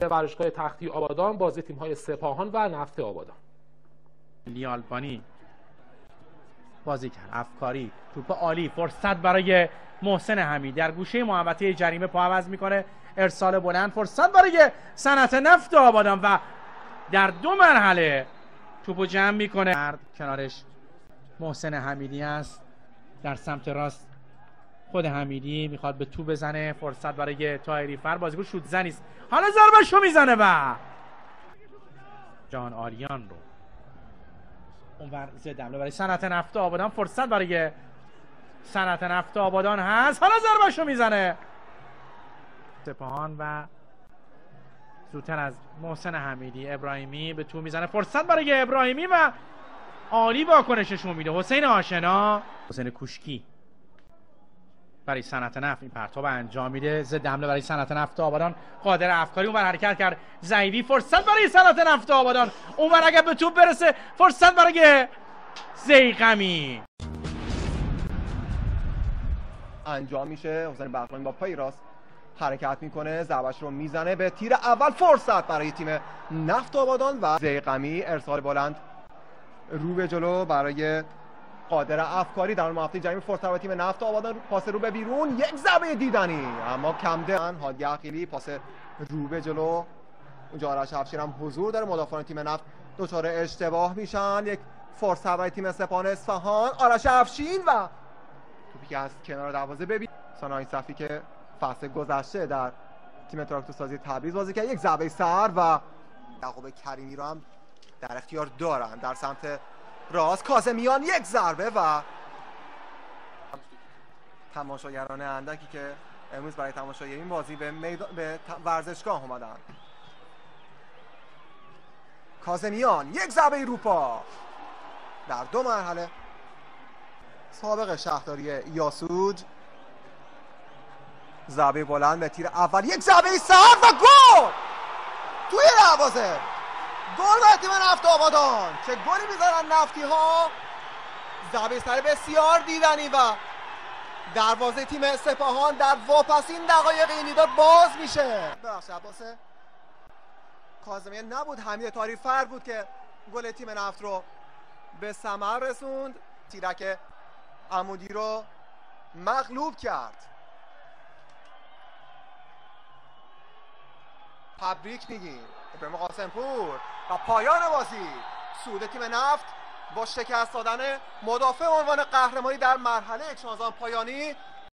ورزشگاه تختی آبادان بازی تیم‌های سپاهان و نفت آبادان. لیالبانی بازی کرد، افکاری، توپ عالی، فرصت برای محسن حمیدی در گوشه محوطه جریمه پا عوض میکنه، ارسال بلند، فرصت برای صنعت نفت آبادان و در 2 مرحله توپو جمع میکنه. کنارش محسن حمیدی است، در سمت راست خود حمیدی میخواد به توپ بزنه، فرصت برای طاهری فر، بازیکن شوت زنی است، حالا ضربه‌شو میزنه و جان آریان رو اونور ضد حمله برای صنعت نفت آبادان، فرصت برای صنعت نفت آبادان هست، حالا ضربه‌شو میزنه سپاهان و زودتر از محسن حمیدی ابراهیمی به تو میزنه، فرصت برای ابراهیمی و عالی واکنششون میده حسین آشنا. حسین کوشکی برای صنعت نفت این پرتاب انجام میده، ضد حمله برای صنعت نفت آبادان، قادر افکاری اونور حرکت کرد، زیدی، فرصت برای صنعت نفت آبادان، اونور اگه به توپ برسه، فرصت برای زیقمی انجام میشه. حسین بقلانی با پای راست حرکت میکنه، ضربش رو میزنه به تیر اول، فرصت برای تیم نفت آبادان و زیقمی، ارسال بلند رو به جلو برای قادر افکاری در محوطه جریمه، فرصت برای تیم نفت آبادان، پاس رو به بیرون، یک ضربه دیدنی اما کمده. هادی عقیلی پاس رو به جلو، اونجا آرش افشین هم حضور داره، مدافعان تیم نفت دچار اشتباه میشن. یک فرصت برای تیم سپاهان اصفهان، آرش افشین و توپی که از کنار دروازه ببین سانای صفی که فصل گذشته در تیم تراکتورسازی تبریز بازی کرد، یک ضربه سر و یعقوب کریمی رو هم در اختیار دارن. در سمت راست کاظمیان، یک ضربه و تماشاگران اندکی که امروز برای تماشای این بازی به ورزشگاه اومدن. کاظمیان، یک ضربه روپا در 2 مرحله. سابق شهرداری یاسوج، ضربه بلند به تیر اول، یک ضربه سر و گل توی دروازه، گل برای تیم نفت آبادان. چه گلی میزنن نفتی ها، ضربه سر بسیار دیدنی و دروازه تیم سپاهان در واپسین دقایق این دیدار باز میشه. ببخشید عباس کاظمیان نبود، حمید طاهری فر بود که گل تیم نفت رو به ثمر رسوند، تیرک عمودی رو مغلوب کرد. تبریک میگیم ابراهیم قاسمپور و پایان بازی صعود تیم نفت با شکست دادن مدافع عنوان قهرمانی در مرحله 16 پایانی